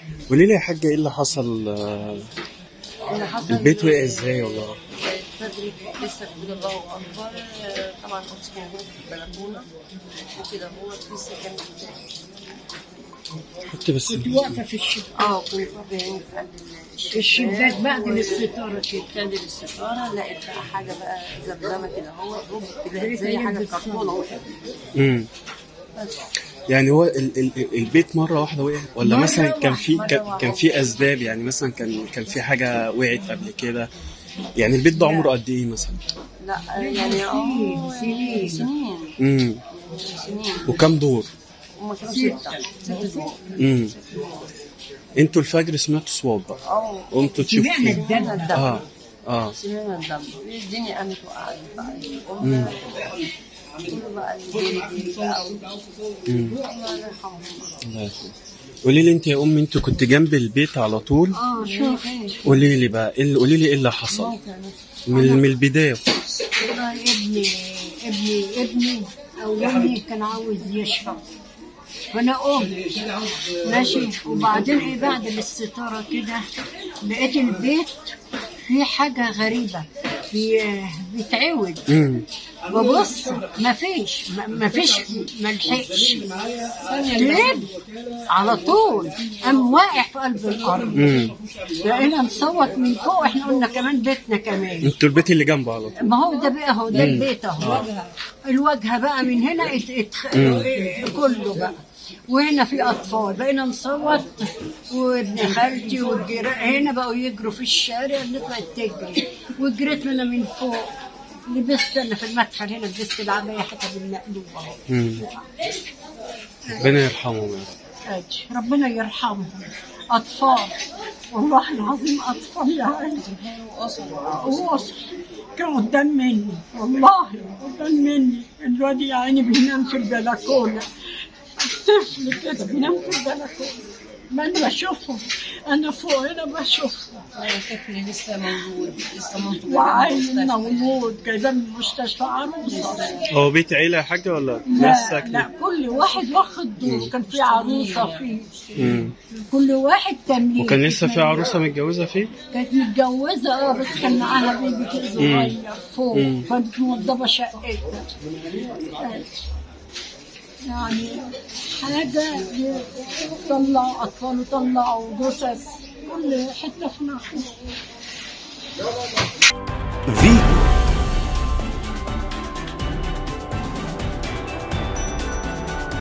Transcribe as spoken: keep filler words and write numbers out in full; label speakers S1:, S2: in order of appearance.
S1: قولي لي يا حاجة ايه اللي حصل؟ آه،
S2: اللي حصل
S1: البيت وقع ازاي والله؟
S2: بدري لسه كده الله اكبر. طبعا كنت موجوده في البلكونه وكده، هو لسه كان
S1: كنت بس
S3: كنت واقفه في الشباك.
S2: اه كنت واقفه يعني في قلب
S3: في الشباك بعد الستاره كده.
S2: قلب الستاره، لقيت بقى حاجه بقى زمزمه كده، هو كده زي حاجه كرتونه وقعت.
S1: امم
S2: بس
S1: يعني هو ال ال البيت مرة واحدة وقع ولا
S3: مرة
S1: مثلا كان في
S2: مرة
S1: كان
S2: واحدة.
S1: كان في أسباب؟ يعني مثلا كان كان في حاجة وقعت قبل كده؟ يعني البيت ده عمره قد إيه مثلا؟
S2: لا يعني اه
S3: سنين.
S2: سنين
S1: امم
S2: سنين
S1: وكم دور؟
S2: هما كانوا ستة ست دور.
S1: امم انتوا الفجر سمعتوا صوت بقى؟
S2: اه
S1: قمتوا تشوفوا؟
S3: سمعنا الدم.
S2: الدم.
S1: اه اه
S2: سمعنا الدم، الدنيا قامت وقعت بقى. قمنا كله بقى اللي جري بقى
S1: امم
S2: الله يرحمهم.
S1: الله يرحمه. قولي لي انت يا ام، انت كنت جنب البيت على طول؟
S3: اه شوف
S1: قولي لي بقى، إيه- قولي لي ايه اللي حصل من من البدايه خالص.
S3: والله ابني ابني ابني او ابني كان عاوز يشرب، فانا قمت ماشي. وبعدين ايه بعد الستاره كده لقيت البيت في حاجه غريبه بي- بيتعوج.
S1: امم
S3: ببص مفيش م- مفيش ملحقش تلب على طول، قام واقع في قلب الارض.
S1: امم
S3: بقينا نصوت من فوق، احنا قلنا كمان بيتنا كمان.
S1: انتوا البيت اللي جنبه على طول؟
S3: ما هو ده بقى، هو ده البيت اهو. الواجهه بقى من هنا ات ات كله بقى، وهنا في اطفال بقينا نصوت، وابن خالتي والجيران هنا بقوا يجروا في الشارع، نطلع تجري، وجريت انا من فوق. لبست انا في المدخل هنا، لبست العبايه حتى بالمقلوبه اهو.
S1: امم ربنا يرحمهم يا رب.
S3: أجي. ربنا يرحمهم. اطفال والله العظيم، اطفال يا عيني ووصل كانوا قدام مني، والله قدام مني. الواد يا عيني بينام في البلكونه، طفل كده بينام في البلكونه، ما انا بشوفهم، انا فوق هنا بشوفهم.
S2: الطفل لسه موجود، لسه موجود.
S3: وعيل مولود جايباه من المستشفى عروسه.
S1: هو بيت عيله يا حاجه ولا ناس
S3: لا
S1: ساكنه؟
S3: لا، كل واحد واخد دور، كان في عروسه فيه،
S1: امم
S3: كل واحد تمليك.
S1: وكان لسه في عروسه متجوزه فيه؟
S3: كانت متجوزه اه، بس كان معاها بيبي كده صغير فوق،
S1: مم.
S3: كانت موضبه شقتها. يعني حاجه طلعوا اطفال وطلعوا جثث كل حته في مصر.